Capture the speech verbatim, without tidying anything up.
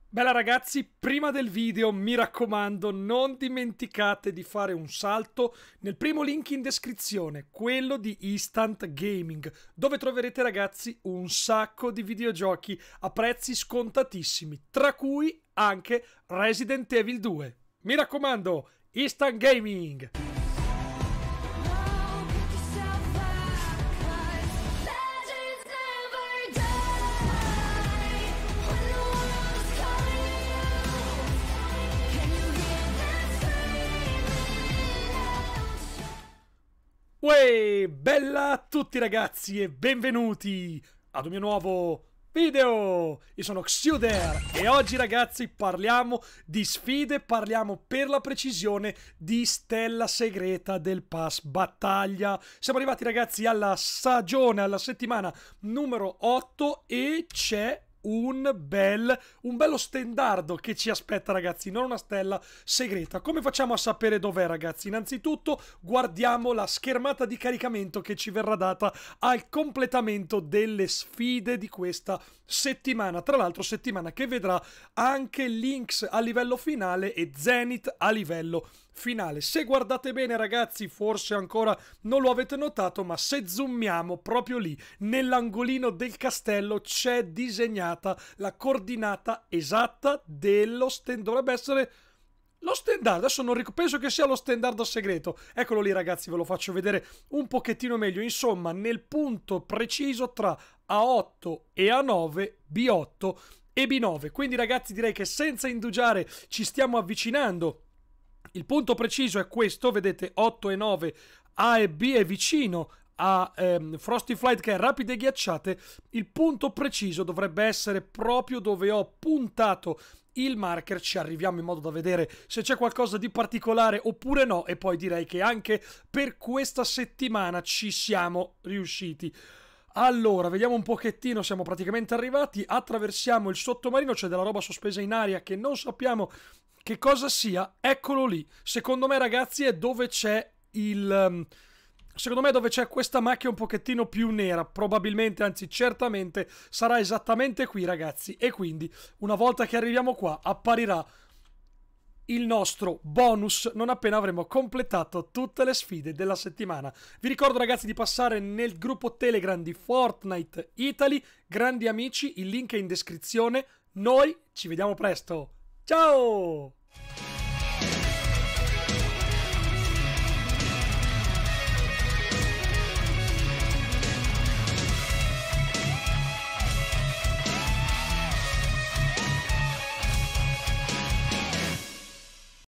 Bella ragazzi, prima del video mi raccomando non dimenticate di fare un salto nel primo link in descrizione, quello di Instant Gaming, dove troverete ragazzi un sacco di videogiochi a prezzi scontatissimi, tra cui anche Resident Evil due. Mi raccomando, Instant Gaming! Uè, bella a tutti ragazzi e benvenuti ad un mio nuovo video! Io sono Xuder e oggi ragazzi parliamo di sfide, parliamo per la precisione di Stella Segreta del Pass Battaglia. Siamo arrivati ragazzi alla stagione, alla settimana numero otto e c'è un bel un bello stendardo che ci aspetta ragazzi, non una stella segreta. Come facciamo a sapere dov'è ragazzi? Innanzitutto guardiamo la schermata di caricamento che ci verrà data al completamento delle sfide di questa settimana, tra l'altro settimana che vedrà anche Lynx a livello finale e Zenith a livello finale. Se guardate bene ragazzi, forse ancora non lo avete notato, ma se zoomiamo proprio lì nell'angolino del castello c'è disegnata la coordinata esatta dello stand. Dovrebbe essere lo stendardo, adesso non ricordo, penso che sia lo stendardo segreto. Eccolo lì ragazzi, ve lo faccio vedere un pochettino meglio. Insomma, nel punto preciso tra A otto e A nove, B otto e B nove. Quindi ragazzi direi che senza indugiare ci stiamo avvicinando. Il punto preciso è questo, vedete otto e nove, A e B è vicino a ehm, Frosty Flight che è rapide e ghiacciate. Il punto preciso dovrebbe essere proprio dove ho puntato il marker. Ci arriviamo in modo da vedere se c'è qualcosa di particolare oppure no, e poi direi che anche per questa settimana ci siamo riusciti. Allora, vediamo un pochettino, siamo praticamente arrivati, attraversiamo il sottomarino, c'è della roba sospesa in aria che non sappiamo che cosa sia. Eccolo lì, secondo me ragazzi è dove c'è il... Um, secondo me dove c'è questa macchia un pochettino più nera, probabilmente, anzi certamente sarà esattamente qui ragazzi, e quindi una volta che arriviamo qua apparirà il nostro bonus non appena avremo completato tutte le sfide della settimana. Vi ricordo ragazzi di passare nel gruppo Telegram di Fortnite Italy, grandi amici, il link è in descrizione. Noi ci vediamo presto, ciao!